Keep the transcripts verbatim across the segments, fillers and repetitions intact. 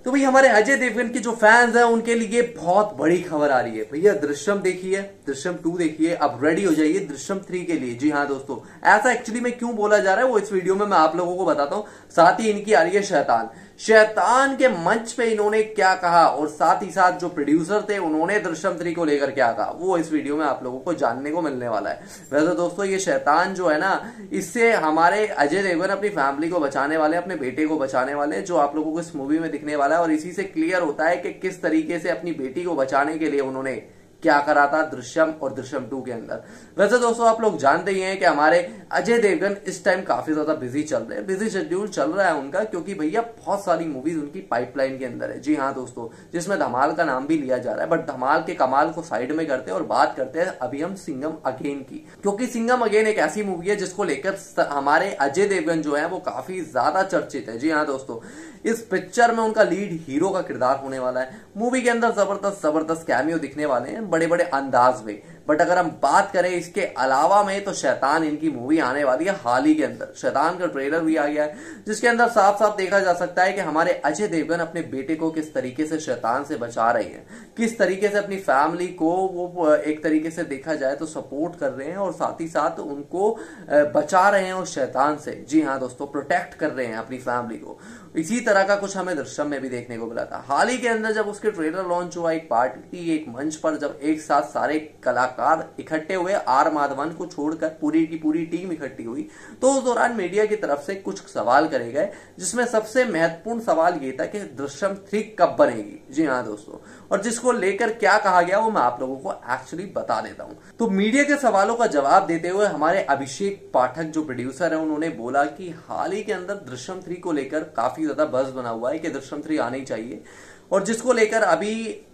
तो भाई हमारे अजय देवगन के जो फैंस हैं उनके लिए बहुत बड़ी खबर आ रही है। भैया दृश्यम देखिए, दृश्यम टू देखिए, अब रेडी हो जाइए दृश्यम थ्री के लिए। जी हाँ दोस्तों, ऐसा एक्चुअली में क्यों बोला जा रहा है वो इस वीडियो में मैं आप लोगों को बताता हूं। साथ ही इनकी आ रही है शैतान। शैतान के मंच पे इन्होंने क्या कहा और साथ ही साथ जो प्रोड्यूसर थे उन्होंने दृश्यम थ्री को लेकर क्या कहा वो इस वीडियो में आप लोगों को जानने को मिलने वाला है। वैसे दोस्तों ये शैतान जो है ना, इससे हमारे अजय देवगन अपनी फैमिली को बचाने वाले, अपने बेटे को बचाने वाले, जो आप लोगों को इस मूवी में दिखने वाला है। और इसी से क्लियर होता है कि किस तरीके से अपनी बेटी को बचाने के लिए उन्होंने क्या करा था दृश्यम और दृश्यम टू के अंदर। वैसे दोस्तों आप लोग जानते ही हैं कि हमारे अजय देवगन इस टाइम काफी ज्यादा बिजी चल रहे हैं, बिजी शेड्यूल चल रहा है उनका, क्योंकि भैया बहुत सारी मूवीज उनकी पाइपलाइन के अंदर है। जी हाँ दोस्तों, जिसमें धमाल का नाम भी लिया जा रहा है, बट धमाल के कमाल को साइड में करते हैं और बात करते हैं अभी हम सिंघम अगेन की। क्योंकि सिंघम अगेन एक ऐसी मूवी है जिसको लेकर हमारे अजय देवगन जो है वो काफी ज्यादा चर्चित है। जी हाँ दोस्तों, इस पिक्चर में उनका लीड हीरो का किरदार होने वाला है। मूवी के अंदर जबरदस्त जबरदस्त कैमियो दिखने वाले हैं बड़े बड़े अंदाज में। बट अगर हम बात करें इसके अलावा में, तो शैतान इनकी मूवी आने वाली है हाल ही के अंदर। शैतान का ट्रेलर भी आ गया है जिसके अंदर साफ साफ देखा जा सकता है कि हमारे अजय देवगन अपने बेटे को किस तरीके से शैतान से बचा रहे हैं, किस तरीके से अपनी फैमिली को वो एक तरीके से देखा जाए तो सपोर्ट कर रहे हैं और साथ ही साथ उनको बचा रहे हैं उस शैतान से। जी हाँ दोस्तों, प्रोटेक्ट कर रहे हैं अपनी फैमिली को। इसी तरह का कुछ हमें दृश्यम में भी देखने को मिला था हाल ही के अंदर, जब उसके ट्रेलर लॉन्च हुआ। एक पार्टी, एक मंच पर जब एक साथ सारे कलाकार इकट्ठे हुए, आर माधवन को छोड़कर पूरी की पूरी टीम इकट्ठी हुई, तो उस दौरान मीडिया की तरफ से कुछ सवाल करे गए, जिसमें सबसे महत्वपूर्ण सवाल ये था कि दृश्यम थ्री कब बनेगी। जी हाँ दोस्तों, और जिसको लेकर क्या कहा गया वो मैं आप लोगों को एक्चुअली बता देता हूं। तो मीडिया के सवालों का जवाब देते हुए हमारे अभिषेक पाठक जो प्रोड्यूसर है उन्होंने बोला कि हाल ही के अंदर दृश्यम थ्री को लेकर काफी ज्यादा बज़ बना हुआ है कि दृश्यम थ्री आनी चाहिए, और जिसको लेकर अभी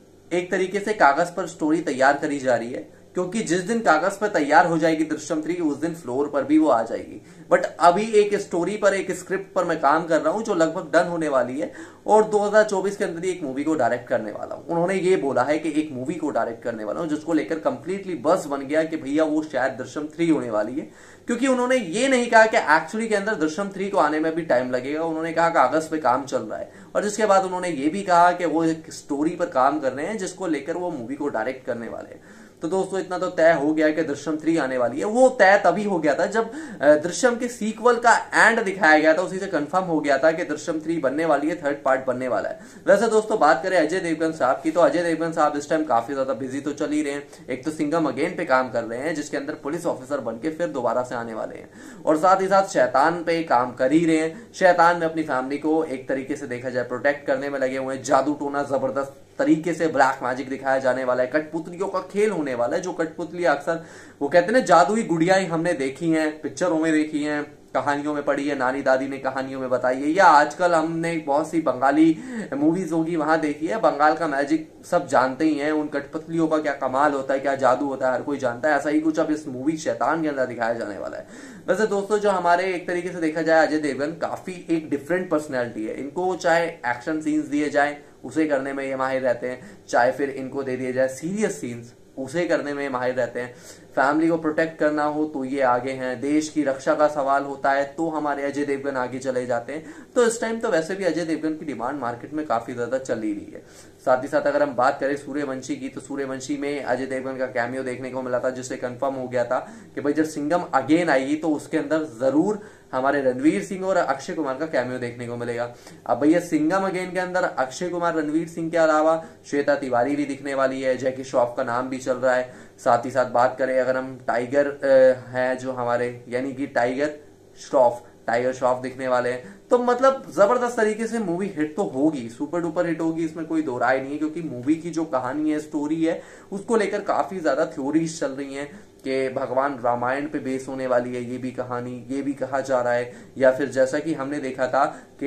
एक तरीके से कागज पर स्टोरी तैयार करी जा रही है। क्योंकि जिस दिन कागज पर तैयार हो जाएगी दृश्यम थ्री, उस दिन फ्लोर पर भी वो आ जाएगी। बट अभी एक स्टोरी पर, एक स्क्रिप्ट पर मैं काम कर रहा हूं जो लगभग डन होने वाली है, और दो हज़ार चौबीस के अंदर ही एक मूवी को डायरेक्ट करने वाला हूं। उन्होंने ये बोला है कि एक मूवी को डायरेक्ट करने वाला हूं, जिसको लेकर कंप्लीटली बस बन गया कि भैया वो शायद दृश्यम थ्री होने वाली है। क्योंकि उन्होंने ये नहीं कहा कि एक्चुअली के अंदर दृश्यम थ्री को आने में भी टाइम लगेगा, उन्होंने कहा कागज पे काम चल रहा है। और जिसके बाद उन्होंने ये भी कहा कि वो एक स्टोरी पर काम कर रहे हैं जिसको लेकर वो मूवी को डायरेक्ट करने वाले हैं। तो दोस्तों इतना तो तय हो गया कि दृश्यम थ्री आने वाली है। वो तय तभी हो गया था जब दृश्यम के सीक्वल का एंड दिखाया गया था, उसी से कंफर्म हो गया था कि दृश्यम थ्री बनने वाली है, थर्ड पार्ट बनने वाला है। वैसे दोस्तों बात करें अजय देवगन साहब की, तो अजय देवगन साहब इस टाइम काफी ज्यादा बिजी तो चल ही रहे हैं। एक तो सिंघम अगेन पे काम कर रहे हैं जिसके अंदर पुलिस ऑफिसर बन के फिर दोबारा से आने वाले हैं, और साथ ही साथ शैतान पे काम कर ही रहे हैं। शैतान में अपनी फैमिली को एक तरीके से देखा जाए प्रोटेक्ट करने में लगे हुए हैं। जादू टोना जबरदस्त तरीके से ब्लैक मैजिक दिखाया जाने वाला है, कठपुतलियों का खेल होने वाला है। जो कठपुतली अक्सर वो कहते हैं ना जादुई गुड़ियाएं हमने देखी हैं, पिक्चरों में देखी हैं, कहानियों में पढ़ी है, नानी दादी ने कहानियों में बताई है, या आजकल हमने बहुत सी बंगाली मूवीज होगी वहां देखी है। बंगाल का मैजिक सब जानते ही हैं, उन कठपुतलियों का क्या कमाल होता है, क्या जादू होता है, हर कोई जानता है। ऐसा ही कुछ अब इस मूवी शैतान के अंदर दिखाया जाने वाला है। वैसे दोस्तों जो हमारे एक तरीके से देखा जाए अजय देवगन काफी एक डिफरेंट पर्सनैलिटी है। इनको चाहे एक्शन सीन्स दिए जाए उसे करने में ये माहिर रहते हैं, चाहे फिर इनको दे दिए जाए सीरियस सीन्स उसे करने में माहिर रहते हैं। फैमिली को प्रोटेक्ट करना हो तो ये आगे हैं, देश की रक्षा का सवाल होता है तो हमारे अजय देवगन आगे चले जाते हैं। तो इस टाइम तो वैसे भी अजय देवगन की डिमांड मार्केट में काफी ज्यादा चल ही रही है। साथ ही साथ अगर हम बात करें सूर्यवंशी की, तो सूर्यवंशी में अजय देवगन का कैमियो देखने को मिला था, जिससे कंफर्म हो गया था कि भाई जब सिंघम अगेन आएगी तो उसके अंदर जरूर हमारे रणवीर सिंह और अक्षय कुमार का कैमियो देखने को मिलेगा। अब भैया सिंघम अगेन के अंदर अक्षय कुमार, रणवीर सिंह के अलावा श्वेता तिवारी भी दिखने वाली है, जैकी श्रॉफ का नाम भी चल रहा है। साथ ही साथ बात करें अगर हम टाइगर है जो हमारे यानी कि टाइगर श्रॉफ टाइगर श्रॉफ दिखने वाले हैं, तो मतलब जबरदस्त तरीके से मूवी हिट तो होगी, सुपर डुपर हिट होगी, इसमें कोई दो राय नहीं है। क्योंकि मूवी की जो कहानी है, स्टोरी है, उसको लेकर काफी ज्यादा थ्योरीज चल रही हैं कि भगवान रामायण पे बेस होने वाली है ये भी कहानी, ये भी कहा जा रहा है। या फिर जैसा कि हमने देखा था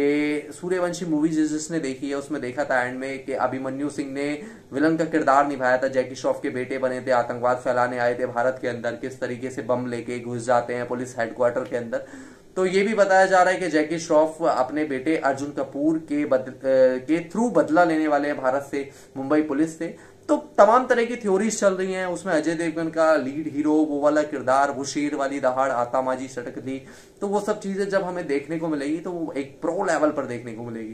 कि सूर्यवंशी मूवी जिसने देखी है उसमें देखा था एंड में कि अभिमन्यु सिंह ने विलन का किरदार निभाया था, जैकी श्रॉफ के बेटे बने थे, आतंकवाद फैलाने आए थे भारत के अंदर, किस तरीके से बम लेके घुस जाते हैं पुलिस हेडक्वार्टर के अंदर। तो ये भी बताया जा रहा है कि जैकी श्रॉफ अपने बेटे अर्जुन कपूर के बद, के थ्रू बदला लेने वाले हैं भारत से, मुंबई पुलिस से। तो तमाम तरह की थ्योरीज चल रही हैं। उसमें अजय देवगन का लीड हीरो वो वाला किरदार, वो शेर वाली दहाड़, आता माजी सटक थी, तो वो सब चीजें जब हमें देखने को मिलेगी तो वो एक प्रो लेवल पर देखने को मिलेगी।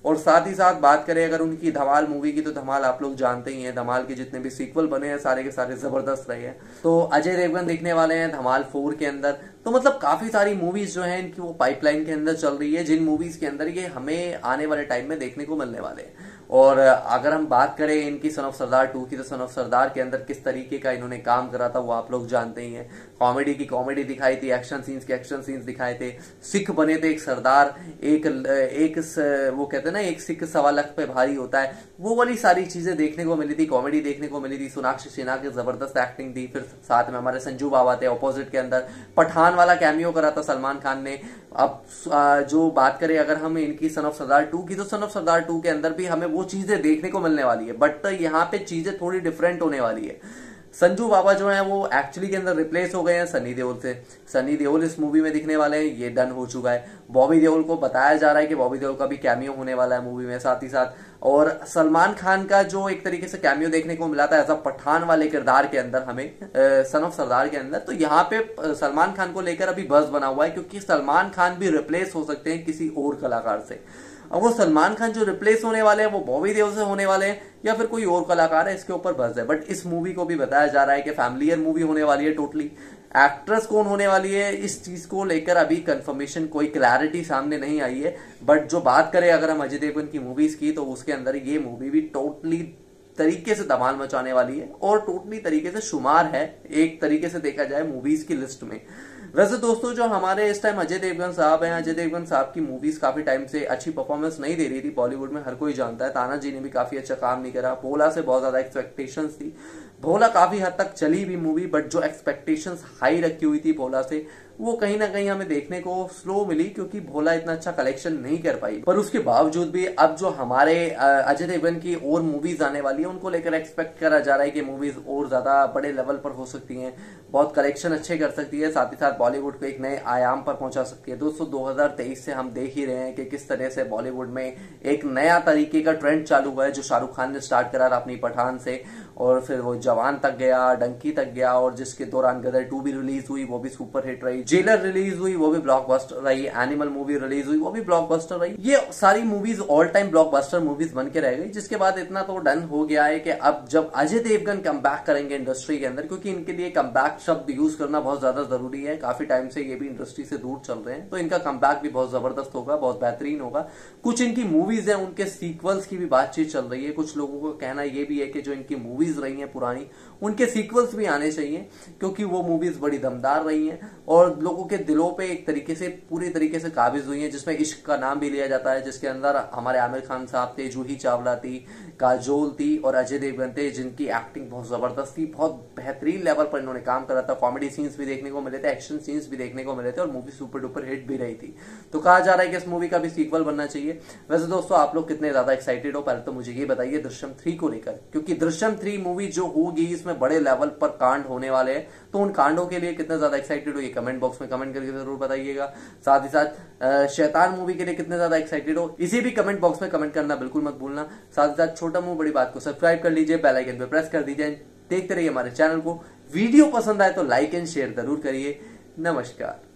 और साथ ही साथ बात करें अगर उनकी धमाल मूवी की, तो धमाल आप लोग जानते ही हैं, धमाल के जितने भी सीक्वल बने हैं सारे के सारे जबरदस्त रहे हैं। तो अजय देवगन दिखने वाले हैं धमाल फोर के अंदर। तो मतलब काफी सारी मूवीज जो हैं इनकी वो पाइपलाइन के अंदर चल रही है, जिन मूवीज के अंदर ये हमें आने वाले टाइम में देखने को मिलने वाले हैं। और अगर हम बात करें इनकी सन ऑफ सरदार टू की, तो सन ऑफ सरदार के अंदर किस तरीके का इन्होंने काम करा था वो आप लोग जानते ही हैं। कॉमेडी की कॉमेडी दिखाई थी, एक्शन सीन्स के एक्शन सीन्स दिखाए थे, सिख बने थे एक सरदार, एक एक वो कहते हैं ना एक सिख सवा लाख पे भारी होता है, वो वाली सारी चीजें देखने को मिली थी, कॉमेडी देखने को मिली थी। सोनाक्षी सिन्हा की जबरदस्त एक्टिंग थी, फिर साथ में हमारे संजू बाबा थे ऑपोजिट के अंदर। पठान वाला कैमियो करा था सलमान खान ने। अब जो बात करें अगर हम इनकी सन ऑफ सरदार टू की, तो सन ऑफ सरदार टू के अंदर भी हमें वो चीजें देखने को मिलने वाली है, बट यहाँ पे चीजें थोड़ी डिफरेंट होने वाली है। संजू बाबा जो है वो एक्चुअली के अंदर रिप्लेस हो गए हैं सनी देओल से। सनी देओल इस मूवी में दिखने वाले हैं, ये डन हो चुका है। बॉबी देओल को बताया जा रहा है कि बॉबी देओल का भी कैमियो होने वाला है मूवी में साथ ही साथ। और सलमान खान का जो एक तरीके से कैमियो देखने को मिला था एज अ पठान वाले किरदार के अंदर हमें सन ऑफ सरदार के अंदर, तो यहाँ पे सलमान खान को लेकर अभी बज़ बना हुआ है, क्योंकि सलमान खान भी रिप्लेस हो सकते हैं किसी और कलाकार से। अब वो सलमान खान जो रिप्लेस होने वाले हैं वो बॉबी देओल से होने वाले हैं या फिर कोई और कलाकार है, इसके ऊपर बज़ है। बट इस मूवी को भी बताया जा रहा है कि फैमिलियर मूवी होने वाली है टोटली। एक्ट्रेस कौन होने वाली है इस चीज को लेकर अभी कंफर्मेशन कोई क्लैरिटी सामने नहीं आई है। बट जो बात करें अगर हम अजय देवगन की मूवीज की, तो उसके अंदर ये मूवी भी टोटली तरीके से धमाल मचाने वाली है और टोटली तरीके से शुमार है एक तरीके से देखा जाए मूवीज की लिस्ट में। वैसे दोस्तों जो हमारे इस टाइम अजय देवगन साहब हैं, अजय देवगन साहब की मूवीज काफी टाइम से अच्छी परफॉर्मेंस नहीं दे रही थी बॉलीवुड में, हर कोई जानता है। तानाजी ने भी काफी अच्छा काम नहीं करा, भोला से बहुत ज्यादा एक्सपेक्टेशंस थी, भोला काफी हद तक चली भी मूवी, बट जो एक्सपेक्टेशंस हाई रखी हुई थी भोला से वो कहीं ना कहीं हमें देखने को स्लो मिली, क्योंकि भोला इतना अच्छा कलेक्शन नहीं कर पाई। पर उसके बावजूद भी अब जो हमारे अजय देवगन की और मूवीज आने वाली है उनको लेकर एक्सपेक्ट करा जा रहा है कि मूवीज और ज्यादा बड़े लेवल पर हो सकती हैं, बहुत कलेक्शन अच्छे कर सकती है, साथ ही साथ बॉलीवुड को एक नए आयाम पर पहुंचा सकती है। दोस्तों दो हजार तेईस से हम देख ही रहे हैं कि किस तरह से बॉलीवुड में एक नया तरीके का ट्रेंड चालू हुआ है, जो शाहरुख खान ने स्टार्ट करा था अपनी पठान से, और फिर वो जवान तक गया, डंकी तक गया, और जिसके दौरान गदर टू भी रिलीज हुई, वो भी सुपर हिट रही, जेलर रिलीज हुई, वो भी ब्लॉकबस्टर रही, एनिमल मूवी रिलीज हुई, वो भी ब्लॉकबस्टर रही। ये सारी movies all time blockbuster movies बन के रह गई, जिसके बाद इतना तो डन हो गया है कि अब जब अजय देवगन कम बैक करेंगे इंडस्ट्री के अंदर, क्योंकि इनके लिए कम बैक शब्द यूज करना बहुत ज्यादा जरूरी है, काफी टाइम से ये भी इंडस्ट्री से दूर चल रहे हैं, तो इनका कम बैक भी बहुत जबरदस्त होगा, बहुत बेहतरीन होगा। कुछ इनकी मूवीज है उनके सीक्वल्स की भी बातचीत चल रही है, कुछ लोगों का कहना यह भी है कि जो इनकी मूवीज रही है पुरानी उनके सीक्वल्स भी आने चाहिए, क्योंकि वो मूवीज बड़ी दमदार रही हैं और लोगों के दिलों पे एक तरीके से पूरी तरीके से काबिज हुई हैं, जिसमें इश्क का नाम भी लिया जाता है, जिसके अंदर हमारे आमिर खान साहब थे, जूही चावला थी, काजोल थी और अजय देवगन थे, जिनकी एक्टिंग बहुत जबरदस्त थी, बहुत बेहतरीन लेवल पर इन्होंने काम करा था। कॉमेडी सीन्स भी देखने को मिले थे, एक्शन सीन्स भी देखने को मिले थे और मूवी सुपर डुपर हिट भी रही थी। तो कहा जा रहा है कि इस मूवी का भी सीक्वल बनना चाहिए। वैसे दोस्तों आप लोग कितने ज्यादा एक्साइटेड हो, पहले तो मुझे ये बताइए दृश्यम थ्री को लेकर, क्योंकि दृश्यम थ्री मूवी जो होगी इसमें बड़े लेवल पर कांड होने वाले हैं, तो उन कांडों के लिए कितने ज्यादा एक्साइटेड हो ये कमेंट बॉक्स में कमेंट करके जरूर बताइएगा। साथ ही साथ शैतान मूवी के लिए कितने ज्यादा एक्साइटेड हो इसी भी कमेंट बॉक्स में कमेंट करना बिल्कुल मत भूलना। साथ ही साथ छोटा मुंह बड़ी बात को सब्सक्राइब कर लीजिए, बेल आइकन पे प्रेस कर दीजिए, देखते रहिए हमारे चैनल को। वीडियो पसंद आए तो लाइक एंड शेयर जरूर करिए। नमस्कार।